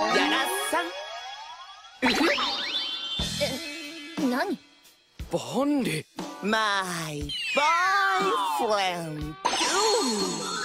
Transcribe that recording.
やらっさん。 何？ バンリ。マイボーイフレンド。